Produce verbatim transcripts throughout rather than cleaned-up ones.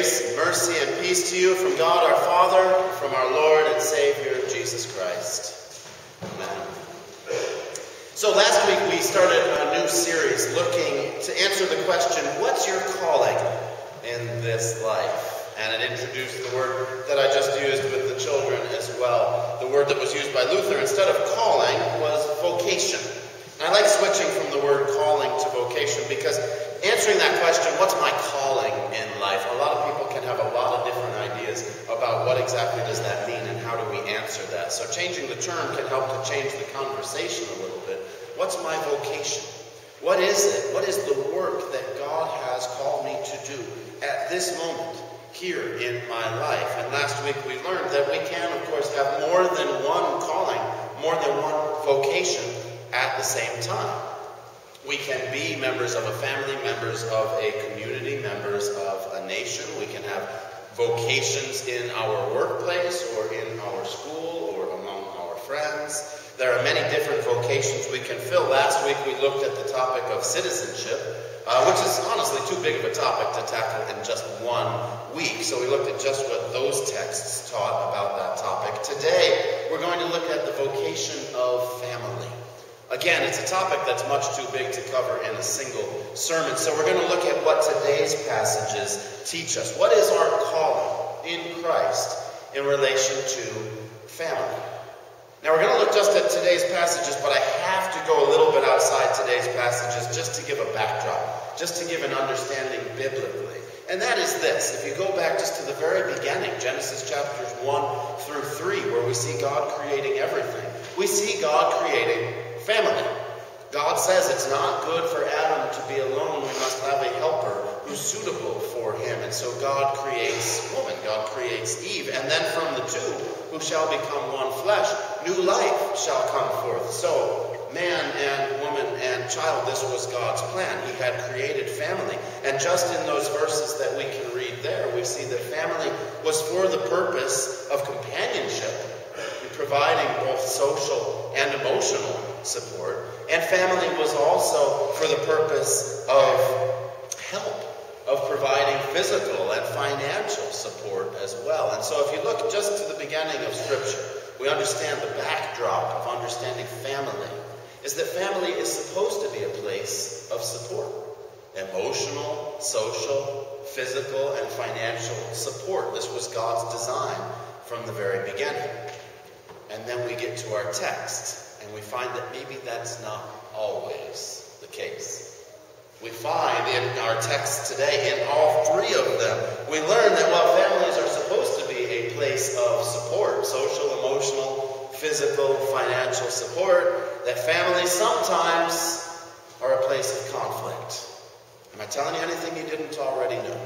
Grace, mercy, and peace to you from God our Father, from our Lord and Savior, Jesus Christ. Amen. So last week we started a new series looking to answer the question, what's your calling in this life? And it introduced the word that I just used with the children as well. The word that was used by Luther instead of calling was vocation. And I like switching from the word calling to vocation because answering that question, what's my calling in life? A lot of people can have a lot of different ideas about what exactly does that mean and how do we answer that. So changing the term can help to change the conversation a little bit. What's my vocation? What is it? What is the work that God has called me to do at this moment here in my life? And last week we learned that we can, of course, have more than one calling, more than one vocation at the same time. We can be members of a family, members of a community, members of a nation. We can have vocations in our workplace or in our school or among our friends. There are many different vocations we can fill. Last week we looked at the topic of citizenship, uh, which is honestly too big of a topic to tackle in just one week. So we looked at just what those texts taught about that topic. Today we're going to look at the vocation of family. Again, it's a topic that's much too big to cover in a single sermon. So we're going to look at what today's passages teach us. What is our calling in Christ in relation to family? Now we're going to look just at today's passages, but I have to go a little bit outside today's passages just to give a backdrop, just to give an understanding biblically. And that is this. If you go back just to the very beginning, Genesis chapters one through three, where we see God creating everything, we see God creating family. God says it's not good for Adam to be alone. We must have a helper who's suitable for him. And so God creates woman. God creates Eve. And then from the two who shall become one flesh, new life shall come forth. So man and woman and child, this was God's plan. He had created family. And just in those verses that we can read there, we see that family was for the purpose of companionship, providing both social and emotional support. And family was also for the purpose of help, of providing physical and financial support as well. And so if you look just to the beginning of Scripture, we understand the backdrop of understanding family is that family is supposed to be a place of support. Emotional, social, physical, and financial support. This was God's design from the very beginning. And then we get to our text, and we find that maybe that's not always the case. We find in our text today, in all three of them, we learn that while families are supposed to be a place of support, social, emotional, physical, financial support, that families sometimes are a place of conflict. Am I telling you anything you didn't already know?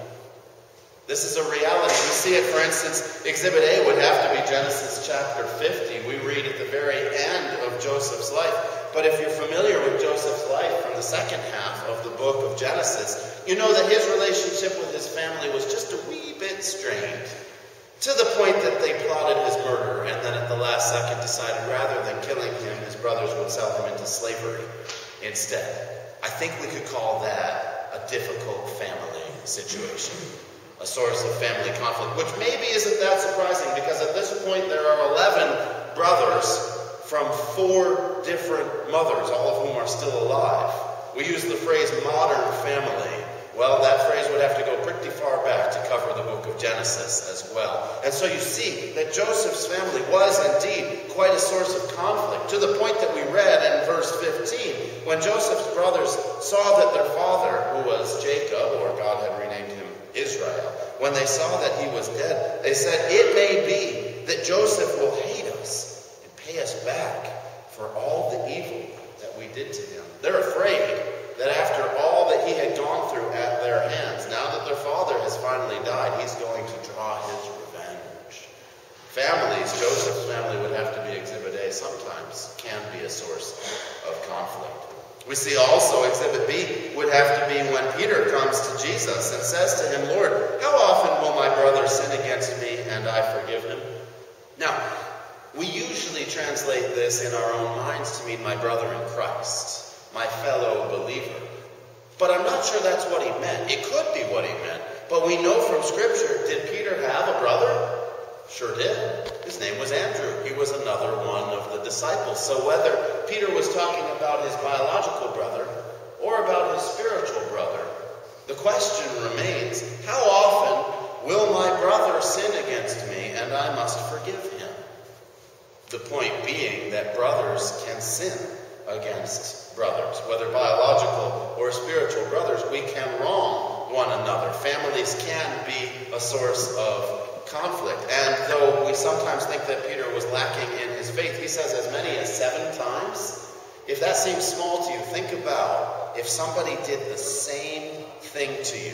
This is a reality. We see it, for instance, Exhibit A would have to be Genesis chapter fifty. We read at the very end of Joseph's life. But if you're familiar with Joseph's life from the second half of the book of Genesis, you know that his relationship with his family was just a wee bit strained. To the point that they plotted his murder and then at the last second decided rather than killing him, his brothers would sell him into slavery instead. I think we could call that a difficult family situation. A source of family conflict, which maybe isn't that surprising because at this point there are eleven brothers from four different mothers, all of whom are still alive. We use the phrase modern family. Well, that phrase would have to go pretty far back to cover the book of Genesis as well. And so you see that Joseph's family was indeed quite a source of conflict, to the point that we read in verse fifteen, when Joseph's brothers saw that their father, who was Jacob, or God had renamed him Israel, when they saw that he was dead, they said, "It may be that Joseph will hate us and pay us back for all the evil that we did to him." They're afraid that after all that he had gone through at their hands, now that their father has finally died, he's going to draw his revenge. Families, Joseph's family would have to be Exhibit A, sometimes can be a source of conflict. We see also Exhibit B would have to be when Peter comes to Jesus and says to him, "Lord, how often will my brother sin against me and I forgive him?" Now, we usually translate this in our own minds to mean my brother in Christ, my fellow believer. But I'm not sure that's what he meant. It could be what he meant. But we know from Scripture, did Peter have a brother? Sure did. His name was Andrew. He was another one of the disciples. So whether Peter was talking about his biological brother or about his spiritual brother, the question remains, how often will my brother sin against me and I must forgive him? The point being that brothers can sin against brothers. Whether biological or spiritual brothers, we can wrong one another. Families can be a source of conflict. And though we sometimes think that Peter was lacking in his faith, he says as many as seven times. If that seems small to you, think about if somebody did the same thing to you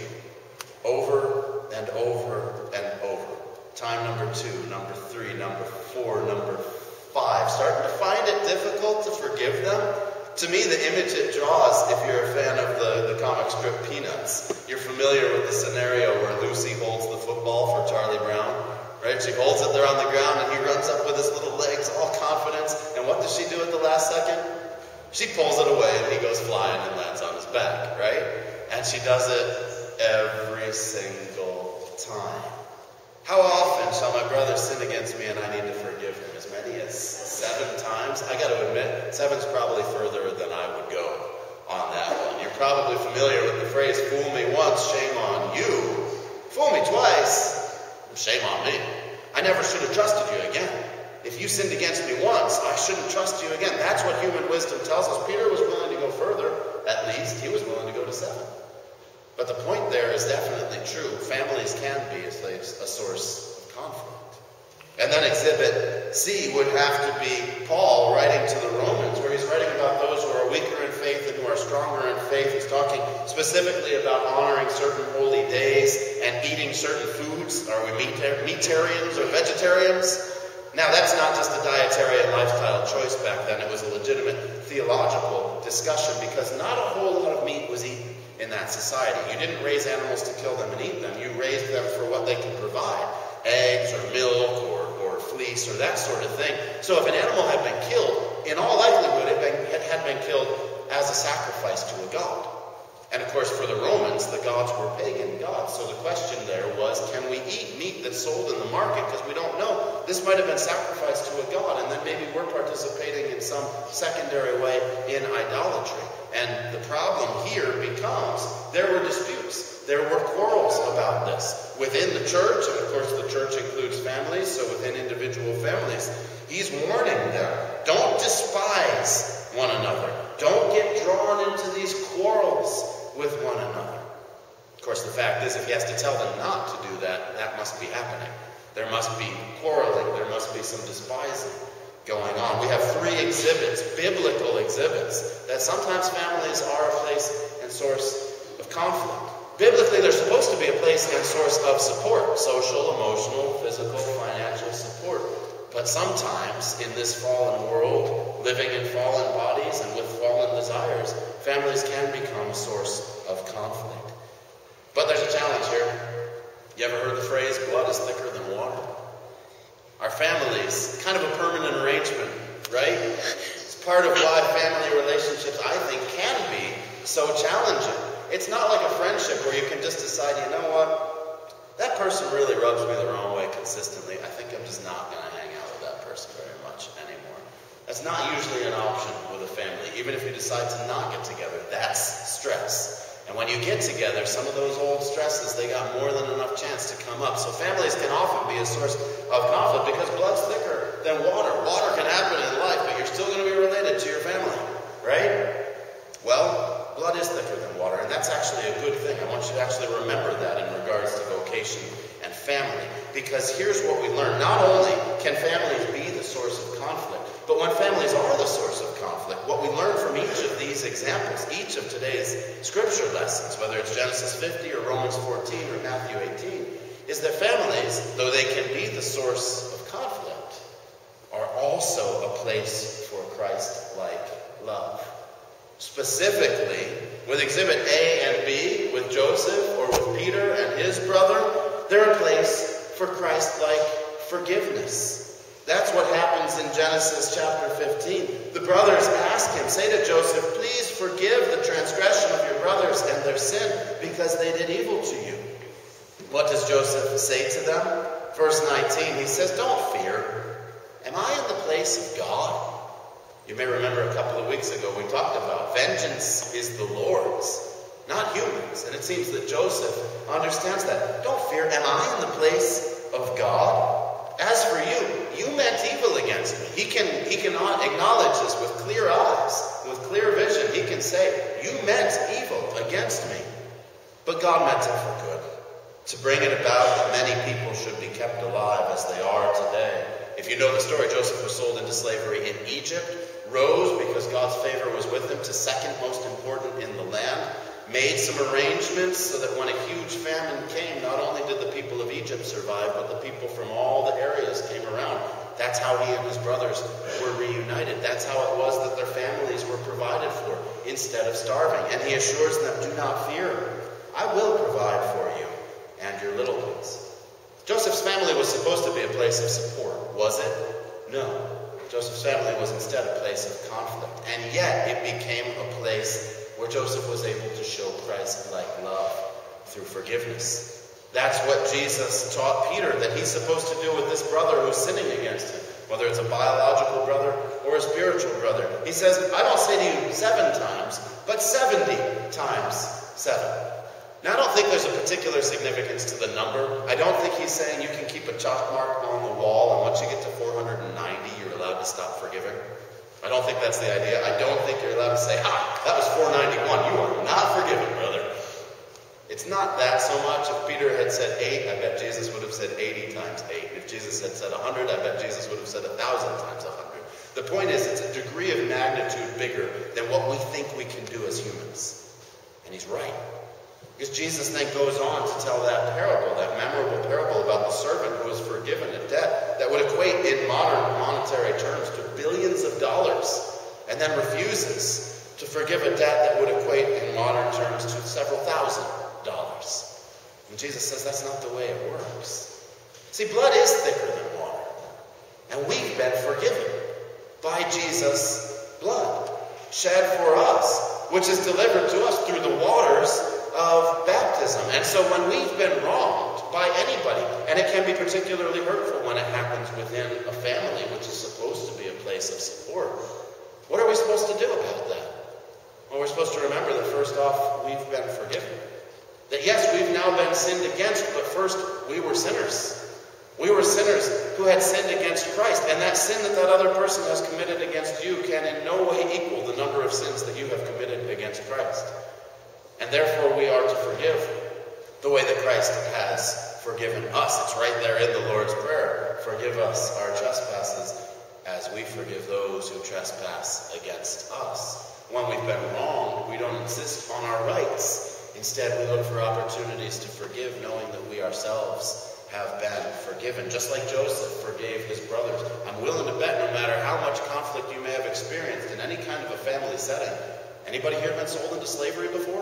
over and over and over. Time number two, number three, number four, number five. Starting to find it difficult to forgive them? To me, the image it draws, if you're a fan of the, the comic strip Peanuts, you're familiar with the scenario where Lucy holds the football for Charlie Brown, right? She holds it there on the ground and he runs up with his little legs, all confidence. And what does she do at the last second? She pulls it away and he goes flying and lands on his back, right? And she does it every single time. How often shall my brother sin against me and I need to forgive him? As many as seven times? I got to admit, seven's probably further than I would go on that one. You're probably familiar with the phrase, fool me once, shame on you. Fool me twice, shame on me. I never should have trusted you again. If you sinned against me once, I shouldn't trust you again. That's what human wisdom tells us. Peter was willing to go further, at least. He was willing to go to seven. But the point there is definitely true. Families can be a, a source of conflict. And then exhibit C would have to be Paul writing to the Romans, where he's writing about those who are weaker in faith and who are stronger in faith. He's talking specifically about honoring certain holy days and eating certain foods. Are we meatarians or vegetarians? Now, that's not just a dietary and lifestyle choice back then. It was a legitimate theological discussion because not a whole lot of meat was eaten in that society. You didn't raise animals to kill them and eat them. You raised them for what they could provide. Eggs or milk or, or fleece or that sort of thing. So if an animal had been killed, in all likelihood it, been, it had been killed as a sacrifice to a god. And of course for the Romans, the gods were pagan gods. So the question there was, can we eat meat that's sold in the market? Because we don't know. This might have been sacrificed to a god, and then maybe we're participating in some secondary way in idolatry. And the problem here becomes there were disputes. There were quarrels about this within the church, and of course the church includes families, so within individual families. He's warning them, don't despise one another. Don't get drawn into these quarrels with one another. Of course, the fact is, if he has to tell them not to do that, that must be happening. There must be quarreling. There must be some despising going on. We have three exhibits, biblical exhibits, that sometimes families are a place and source of conflict. Biblically, they're supposed to be a place and source of support, social, emotional, physical, financial support. But sometimes, in this fallen world, living in fallen bodies and with fallen desires, families can become a source of conflict. But there's a challenge here. You ever heard the phrase, blood is thicker than water? Our families, kind of a permanent arrangement, right? It's part of why family relationships, I think, can be so challenging. It's not like a friendship where you can just decide, you know what, that person really rubs me the wrong way consistently. I think I'm just not going to hang out with that person very much anymore. That's not usually an option with a family, even if you decide to not get together. That's stress. And when you get together, some of those old stresses, they got more than enough chance to come up. So families can often be a source of conflict because blood's thicker than water. Water can happen in life, but you're still going to be related to your family, right? Well, blood is thicker than water, and that's actually a good thing. I want you to actually remember that in regards to vocation and family. Because here's what we learn. Not only can families be the source of conflict, but when families are the source of conflict, what we learn from each of these examples, each of today's scripture lessons, whether it's Genesis fifty or Romans fourteen or Matthew eighteen, is that families, though they can be the source of conflict, are also a place for Christ-like love. Specifically, with exhibit A and B, with Joseph or with Peter and his brother, they're a place for Christ-like forgiveness. That's what happens in Genesis chapter fifteen. The brothers ask him, say to Joseph, please forgive the transgression of your brothers and their sin because they did evil to you. What does Joseph say to them? Verse nineteen, he says, "Don't fear. Am I in the place of God?" You may remember a couple of weeks ago we talked about vengeance is the Lord's, not humans. And it seems that Joseph understands that. Don't fear. Am I in the place of God? As for you, you meant evil against me. He can, he can acknowledge this with clear eyes, with clear vision. He can say, you meant evil against me, but God meant it for good, to bring it about that many people should be kept alive as they are today. If you know the story, Joseph was sold into slavery in Egypt, rose because God's favor was with him to second most important in the land, made some arrangements so that when a huge famine came, not only did the people of Egypt survive, but the people from all the areas came around. That's how he and his brothers were reunited. That's how it was that their families were provided for instead of starving. And he assures them, do not fear. I will provide for you and your little ones. Joseph's family was supposed to be a place of support. Was it? No. Joseph's family was instead a place of conflict. And yet it became a place where Joseph was able to show Christ-like love through forgiveness. That's what Jesus taught Peter that he's supposed to do with this brother who's sinning against him, whether it's a biological brother or a spiritual brother. He says, I don't say to you seven times, but seventy times seven. Now, I don't think there's a particular significance to the number. I don't think he's saying you can keep a chalk mark on the wall, and once you get to four hundred ninety, you're allowed to stop forgiving. I don't think that's the idea. I don't think you're allowed to say, ah, that was four ninety-one. You are not forgiven, brother. It's not that so much. If Peter had said eight, I bet Jesus would have said eighty times eight. If Jesus had said one hundred, I bet Jesus would have said one thousand times one hundred. The point is, it's a degree of magnitude bigger than what we think we can do as humans. And he's right. Because Jesus then goes on to tell that parable, that memorable parable about the servant who was forgiven a debt that would equate in modern monetary terms to billions of dollars, and then refuses to forgive a debt that would equate in modern terms to several thousand dollars. And Jesus says that's not the way it works. See, blood is thicker than water, and we've been forgiven by Jesus' blood, shed for us, which is delivered to us through the waters of baptism. And so when we've been wronged by anybody, and it can be particularly hurtful when it happens within a family, which is supposed to be a place of support, what are we supposed to do about that? Well, we're supposed to remember that first off, we've been forgiven. That yes, we've now been sinned against, but first, we were sinners. We were sinners who had sinned against Christ, and that sin that that other person has committed against you can in no way equal the number of sins that you have committed against Christ. And therefore we are to forgive the way that Christ has forgiven us. It's right there in the Lord's Prayer. Forgive us our trespasses as we forgive those who trespass against us. When we've been wronged, we don't insist on our rights. Instead, we look for opportunities to forgive, knowing that we ourselves have been forgiven. Just like Joseph forgave his brothers. I'm willing to bet no matter how much conflict you may have experienced in any kind of a family setting. Anybody here been sold into slavery before?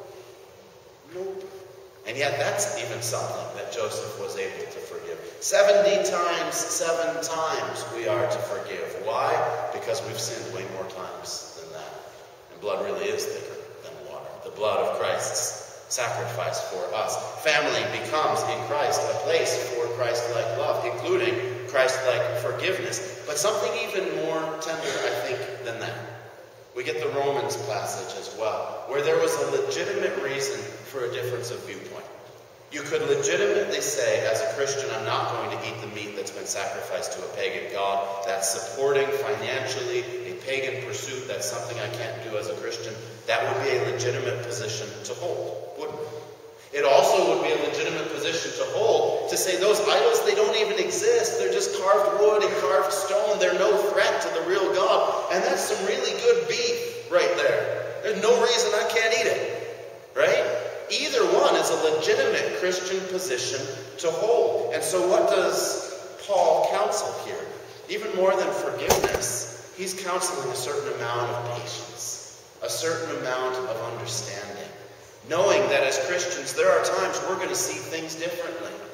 Nope. And yet that's even something that Joseph was able to forgive. seventy times, seven times we are to forgive. Why? Because we've sinned way more times than that. And blood really is thicker than water. The blood of Christ's sacrifice for us. Family becomes in Christ a place for Christ-like love, including Christ-like forgiveness. But something even more tender, I think, than that. We get the Romans passage as well, where there was a legitimate reason for a difference of viewpoint. You could legitimately say, as a Christian, I'm not going to eat the meat that's been sacrificed to a pagan god. That's supporting financially a pagan pursuit. That's something I can't do as a Christian. That would be a legitimate position to hold, wouldn't it? It also would be a legitimate position to hold, to say those idols, they don't even exist. They're just carved wood and carved stone. They're no threat to the real God. And that's some really good beef right there. There's no reason I can't eat it, right? Either one is a legitimate Christian position to hold. And so what does Paul counsel here? Even more than forgiveness, he's counseling a certain amount of patience, a certain amount of understanding. Knowing that as Christians, there are times we're going to see things differently. I'm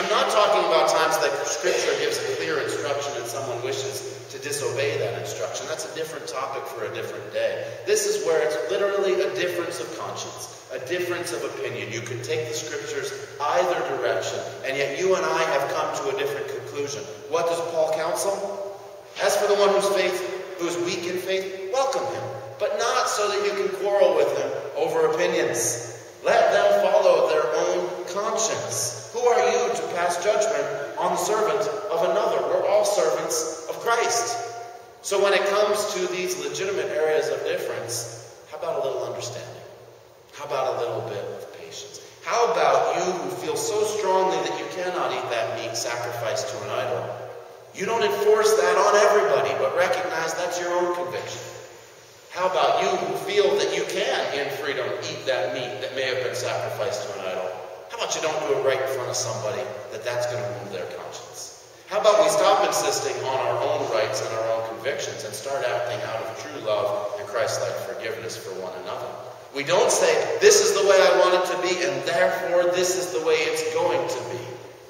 I'm not talking about times that Scripture gives a clear instruction and someone wishes to disobey that instruction. That's a different topic for a different day. This is where it's literally a difference of conscience, a difference of opinion. You could take the Scriptures either direction, and yet you and I have come to a different conclusion. What does Paul counsel? As for the one whose faith, who's weak in faith, welcome him, but not so that you can quarrel with him over opinions. Let them follow their own conscience. Who are you to pass judgment on the servant of another? We're all servants of Christ. So when it comes to these legitimate areas of difference, how about a little understanding? How about a little bit of patience? How about you who feel so strongly that you cannot eat that meat sacrificed to an idol? You don't enforce that on everybody, but recognize that's your own conviction. How about you who feel that you can, in freedom, eat that meat that may have been sacrificed to an idol? How about you don't do it right in front of somebody that that's going to wound their conscience? How about we stop insisting on our own rights and our own convictions and start acting out of true love and Christ-like forgiveness for one another? We don't say, this is the way I want it to be, and therefore this is the way it's going to be,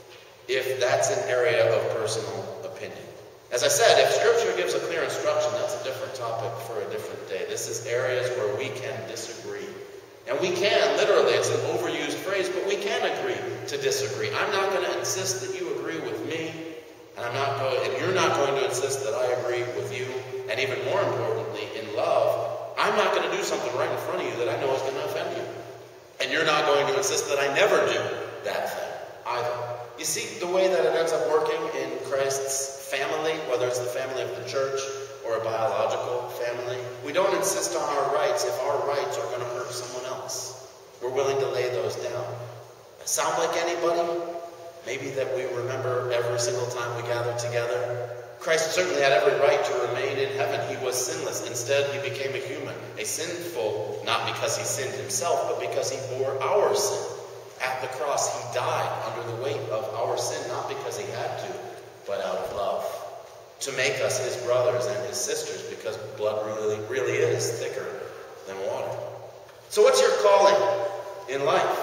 if that's an area of personal opinion. As I said, if Scripture gives a clear instruction, that's a different topic for a different day. This is areas where we can disagree. And we can, literally, it's an overused phrase, but we can agree to disagree. I'm not going to insist that you agree with me, and I'm not going, and you're not going to insist that I agree with you. And even more importantly, in love, I'm not going to do something right in front of you that I know is going to offend you. And you're not going to insist that I never do that thing either. You see, the way that it ends up working in Christ's family, whether it's the family of the church or a biological family, we don't insist on our rights if our rights are going to hurt someone else. We're willing to lay those down. Sound like anybody? Maybe that we remember every single time we gather together. Christ certainly had every right to remain in heaven. He was sinless. Instead, he became a human, a sinful, not because he sinned himself, but because he bore our sin. At the cross, he died under the weight of our sin, not because he had to, but out of love, to make us his brothers and his sisters, because blood really, really is thicker than water. So what's your calling in life?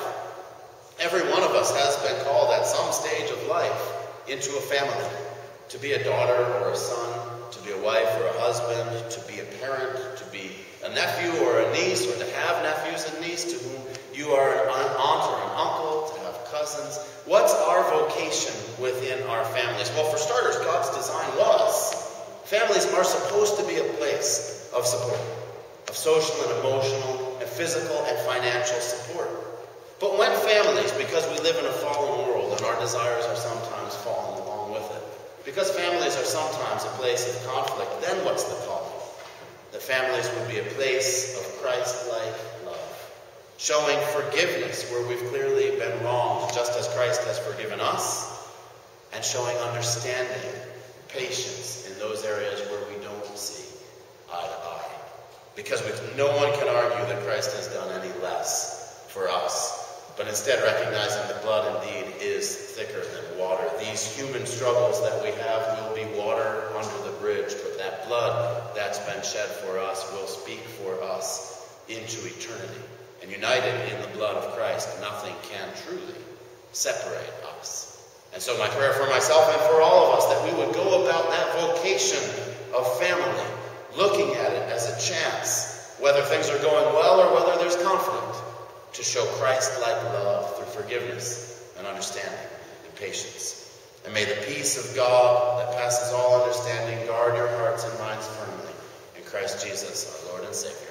Every one of us has been called at some stage of life into a family, to be a daughter or a son, to be a wife or a husband, to be a parent, to be a nephew or a niece, or to have nephews and nieces to whom you are an aunt or an uncle, to have cousins. What's our vocation within our families? Well, for starters, God's design was families are supposed to be a place of support, of social and emotional and physical and financial support. But when families, because we live in a fallen world and our desires are sometimes falling along with it, because families are sometimes a place of conflict, then what's the calling? That families would be a place of Christ-like love, showing forgiveness where we've clearly been wronged, just as Christ has forgiven us, and showing understanding, patience in those areas where we don't see eye to eye. Because we, no one can argue that Christ has done any less for us, but instead recognizing that blood indeed is thicker than water. These human struggles that we have will be water under the bridge, but that blood that's been shed for us will speak for us into eternity. And united in the blood of Christ, nothing can truly separate us. And so my prayer for myself and for all of us, that we would go about that vocation of family, looking at it as a chance, whether things are going well or whether there's conflict, to show Christ-like love through forgiveness and understanding and patience. And may the peace of God that passes all understanding guard your hearts and minds firmly in Christ Jesus, our Lord and Savior.